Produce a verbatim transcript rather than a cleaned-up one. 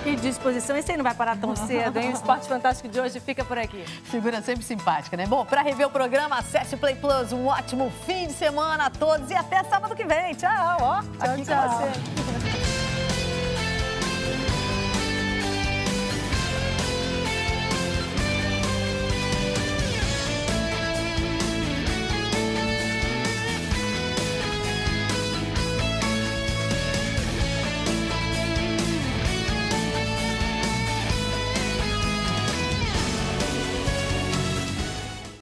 Que disposição. Esse aí não vai parar tão cedo, hein? O Esporte Fantástico de hoje fica por aqui. Figura sempre simpática, né? Bom, pra rever o programa, acesse o Play Plus. Um ótimo fim de semana a todos e até sábado que vem. Tchau, ó. Tchau, aqui tchau. com você.